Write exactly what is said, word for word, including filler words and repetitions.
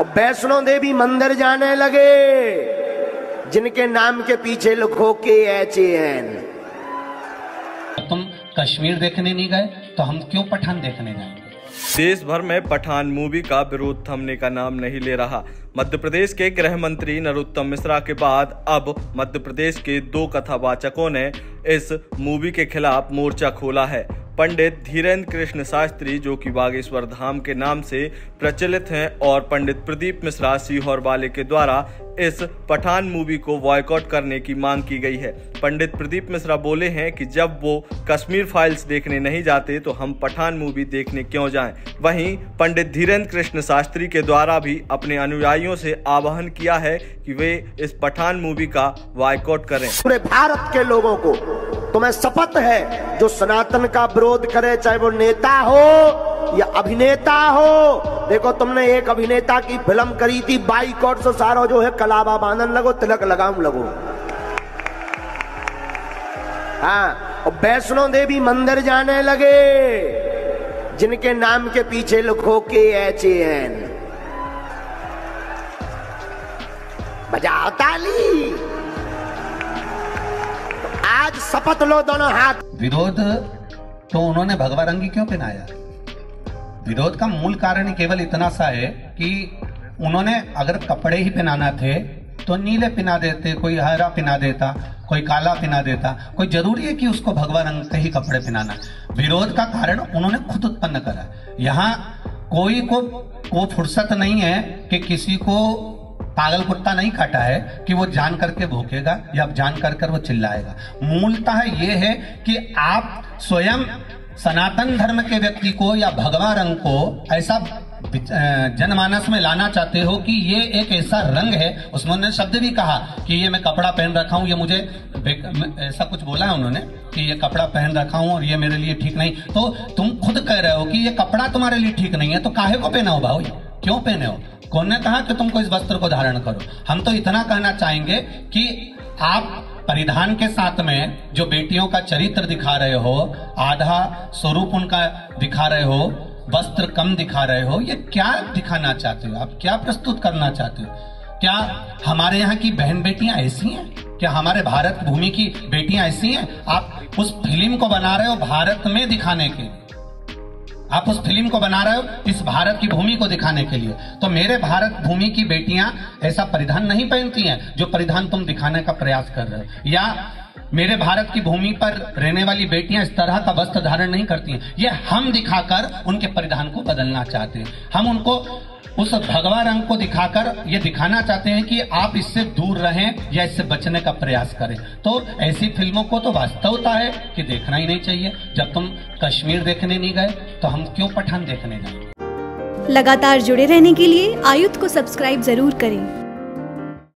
और वैष्णो देवी मंदिर जाने लगे, जिनके नाम के पीछे लिखो के एच ए एन। तुम कश्मीर देखने नहीं गए तो हम क्यों पठान देखने जाएंगे। देश भर में पठान मूवी का विरोध थमने का नाम नहीं ले रहा। मध्य प्रदेश के गृह मंत्री नरोत्तम मिश्रा के बाद अब मध्य प्रदेश के दो कथावाचकों ने इस मूवी के खिलाफ मोर्चा खोला है। पंडित धीरेन्द्र कृष्ण शास्त्री, जो कि बागेश्वर धाम के नाम से प्रचलित हैं, और पंडित प्रदीप मिश्रा सीहोर वाले के द्वारा इस पठान मूवी को बॉयकॉट करने की मांग की गई है। पंडित प्रदीप मिश्रा बोले हैं कि जब वो कश्मीर फाइल्स देखने नहीं जाते तो हम पठान मूवी देखने क्यों जाएं। वहीं पंडित धीरेन्द्र कृष्ण शास्त्री के द्वारा भी अपने अनुयायियों से आह्वान किया है कि वे इस पठान मूवी का बॉयकॉट करें। पूरे भारत के लोगों को तुम्हें शपथ है, जो सनातन का विरोध करे, चाहे वो नेता हो या अभिनेता हो। देखो, तुमने एक अभिनेता की फिल्म करी थी बाइकॉट से सारो जो है कलावा बांधन लगो, तिलक लगाऊं लगो। हाँ, और वैष्णो देवी मंदिर जाने लगे, जिनके नाम के पीछे लिखो के एच ए एन। बजाओ ताली। आज शपथ लो दोनों हाथ। विरोध तो उन्होंने भगवा रंगी क्यों पहनाया। विरोध का मूल कारण ही केवल इतना सा है कि उन्होंने अगर कपड़े ही पहनाना थे तो नीले पहना देते, कोई हरा पहना देता, कोई काला पहना देता। कोई जरूरी है कि उसको भगवा रंग के ही कपड़े पहनाना। विरोध का कारण उन्होंने खुद उत्पन्न करा। यहाँ कोई को को फुर्सत नहीं है कि किसी को पागल कुत्ता नहीं काटा है कि वो जान करके भूखेगा या जान कर कर वो चिल्लाएगा। मूलतः ये है कि आप स्वयं सनातन धर्म के व्यक्ति को या भगवा रंग को ऐसा जनमानस में लाना चाहते हो कि ये एक ऐसा रंग है। उसमें उन्होंने शब्द भी कहा कि ये मैं कपड़ा पहन रखा हूं, ये मुझे ऐसा कुछ बोला है उन्होंने कि ये कपड़ा पहन रखा हूं और ये मेरे लिए ठीक नहीं। तो तुम खुद कह रहे हो कि ये कपड़ा तुम्हारे लिए ठीक नहीं है, तो काहे को पहना हो भाई, क्यों पहने हो। कौन ने कहा कि तुमको इस वस्त्र को धारण करो। हम तो इतना कहना चाहेंगे कि आप परिधान के साथ में जो बेटियों का चरित्र दिखा रहे हो, आधा स्वरूप उनका दिखा रहे हो, वस्त्र कम दिखा रहे हो, ये क्या दिखाना चाहते हो आप, क्या प्रस्तुत करना चाहते हो। क्या हमारे यहाँ की बहन बेटियां ऐसी हैं? क्या हमारे भारत भूमि की बेटियां ऐसी हैं? आप उस फिल्म को बना रहे हो भारत में दिखाने के, आप उस फिल्म को बना रहे हो इस भारत की भूमि को दिखाने के लिए। तो मेरे भारत भूमि की बेटियां ऐसा परिधान नहीं पहनती हैं जो परिधान तुम दिखाने का प्रयास कर रहे हो। या मेरे भारत की भूमि पर रहने वाली बेटियां इस तरह का वस्त्र धारण नहीं करती हैं। ये हम दिखाकर उनके परिधान को बदलना चाहते हैं। हम उनको उस भगवा रंग को दिखाकर ये दिखाना चाहते हैं कि आप इससे दूर रहें या इससे बचने का प्रयास करें। तो ऐसी फिल्मों को तो वास्तवता है कि देखना ही नहीं चाहिए। जब तुम कश्मीर देखने नहीं गए तो हम क्यों पठान देखने जाएंगे। लगातार जुड़े रहने के लिए आयुध को सब्सक्राइब जरूर करें।